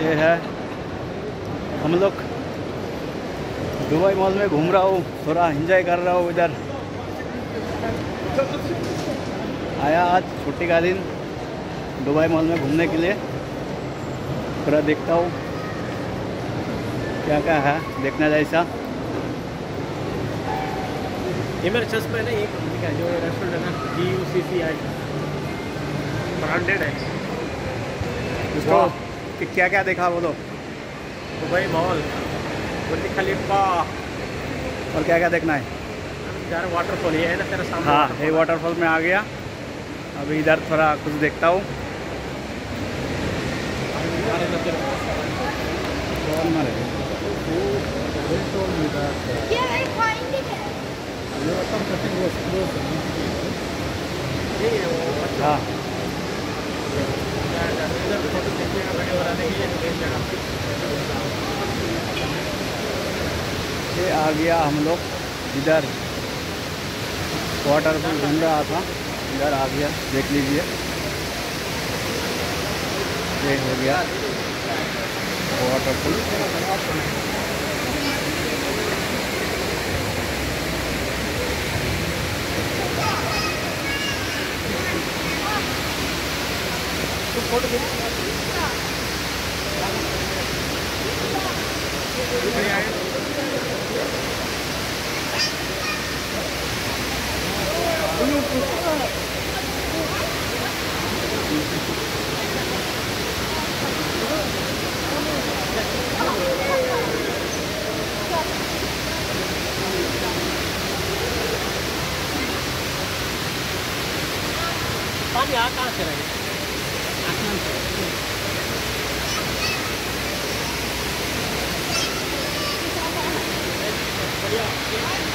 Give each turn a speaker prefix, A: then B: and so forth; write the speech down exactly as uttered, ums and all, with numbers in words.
A: ये है, हम लोग दुबई मॉल में घूम रहा हूँ, थोड़ा एंजॉय कर रहा हूँ इधर। आया आज छुट्टी का दिन दुबई मॉल में घूमने के लिए। पूरा देखता हूँ क्या क्या है देखने जैसा।
B: ये मेरे चश्मा है ना, ये कंपनी का जो रेस्टोरेंट है ना, जी you see C I branded है
A: इसको कि क्या क्या देखा बोलो।
B: दुबई मॉल, बुर्ज खलीफा,
A: और क्या क्या देखना है?
B: यार वाटरफॉल ये है ना तेरा सामने।
A: हाँ, ये वाटरफॉल में आ गया। अभी इधर थोड़ा कुछ देखता हूँ। हाँ, ये आ गया हम लोग इधर वाटरफॉल घूम रहा था, इधर आ गया, देख लीजिए। ये हो गया वाटरफॉल।
B: पानी आ कहाँ से रहे? आसमान से।